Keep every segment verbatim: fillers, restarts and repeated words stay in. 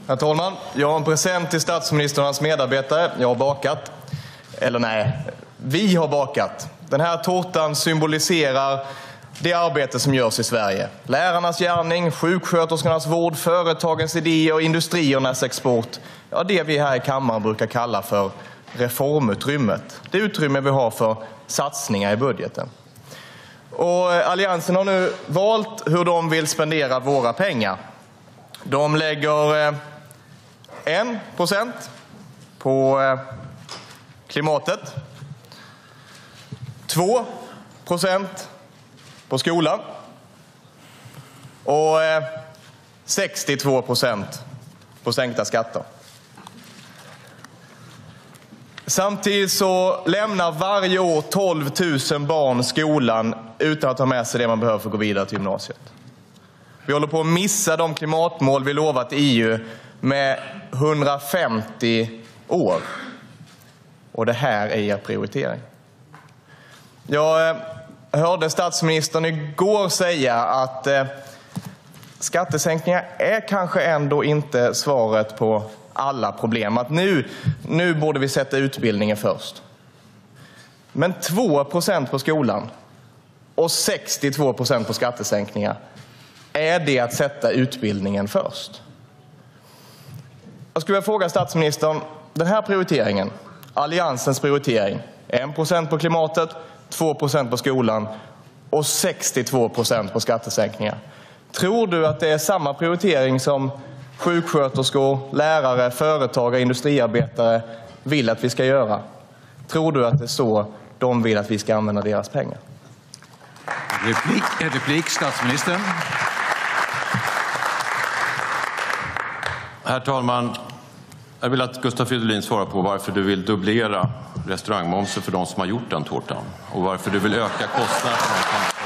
Herr talman, jag har en present till statsministern och hans medarbetare. Jag har bakat. Eller nej, vi har bakat. Den här tårtan symboliserar det arbete som görs i Sverige. Lärarnas gärning, sjuksköterskornas vård, företagens idéer och industriernas export. Ja, det vi här i kammaren brukar kalla för reformutrymmet. Det utrymme vi har för satsningar i budgeten. Och Alliansen har nu valt hur de vill spendera våra pengar. De lägger en procent på klimatet, två procent på skolan och sextiotvå procent på sänkta skatter. Samtidigt så lämnar varje år tolv tusen barn skolan utan att ha med sig det man behöver för att gå vidare till gymnasiet. Vi håller på att missa de klimatmål vi lovat E U med hundrafemtio år. Och det här är er prioritering. Jag hörde statsministern igår säga att eh, skattesänkningar är kanske ändå inte svaret på alla problem. Att nu, nu borde vi sätta utbildningen först. Men två procent på skolan och sextiotvå procent på skattesänkningar, är det att sätta utbildningen först? Jag skulle vilja fråga statsministern, den här prioriteringen, Alliansens prioritering, en procent på klimatet, två procent på skolan och sextiotvå procent på skattesänkningar. Tror du att det är samma prioritering som sjuksköterskor, lärare, företagare, industriarbetare vill att vi ska göra? Tror du att det är så de vill att vi ska använda deras pengar? Replik, replik statsministern. Herr talman, jag vill att Gustav Fridolin svarar på varför du vill dubblera restaurangmomsen för de som har gjort den tårtan och varför du vill öka kostnaderna för de som har.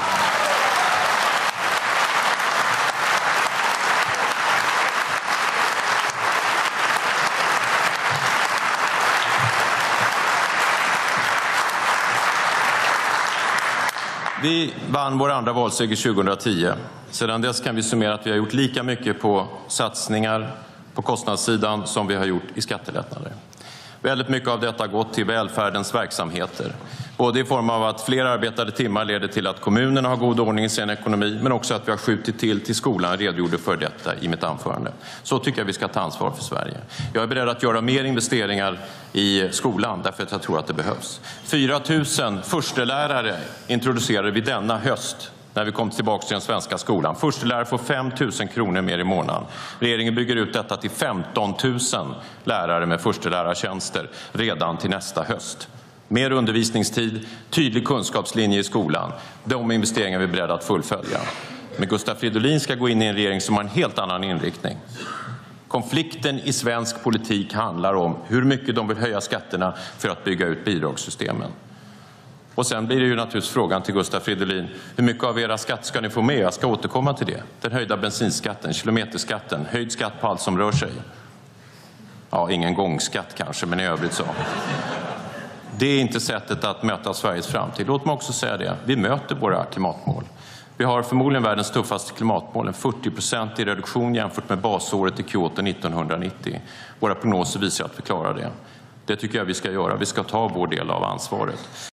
Vi vann vår andra valseger tjugohundratio. Sedan dess kan vi summera att vi har gjort lika mycket på satsningar på kostnadssidan som vi har gjort i skattelättnader. Väldigt mycket av detta har gått till välfärdens verksamheter. Både i form av att fler arbetade timmar leder till att kommunerna har god ordning i sin ekonomi, men också att vi har skjutit till till skolan. Jag redogjorde för detta i mitt anförande. Så tycker jag vi ska ta ansvar för Sverige. Jag är beredd att göra mer investeringar i skolan därför att jag tror att det behövs. fyra tusen förstelärare introducerade vi denna höst när vi kom tillbaka till den svenska skolan. Förstelärare får fem tusen kronor mer i månaden. Regeringen bygger ut detta till femton tusen lärare med förstelärartjänster redan till nästa höst. Mer undervisningstid, tydlig kunskapslinje i skolan. De investeringar vi är beredda att fullfölja. Men Gustav Fridolin ska gå in i en regering som har en helt annan inriktning. Konflikten i svensk politik handlar om hur mycket de vill höja skatterna för att bygga ut bidragssystemen. Och sen blir det ju naturligtvis frågan till Gustav Fridolin, hur mycket av era skatt ska ni få med? Jag ska återkomma till det. Den höjda bensinskatten, kilometerskatten, höjd skatt på allt som rör sig. Ja, ingen gångskatt kanske, men i övrigt så. Det är inte sättet att möta Sveriges framtid. Låt mig också säga det. Vi möter våra klimatmål. Vi har förmodligen världens tuffaste klimatmål, en fyrtio procent i reduktion jämfört med basåret i Kyoto nittonhundranittio. Våra prognoser visar att vi klarar det. Det tycker jag vi ska göra. Vi ska ta vår del av ansvaret.